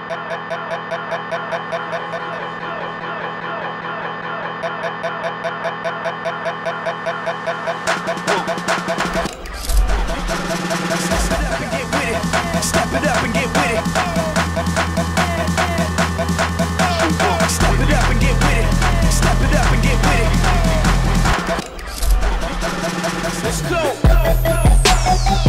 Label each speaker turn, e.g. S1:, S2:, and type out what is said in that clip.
S1: Step it up and get with it. Step it up and get with it. Step it up and get with it. Let's go.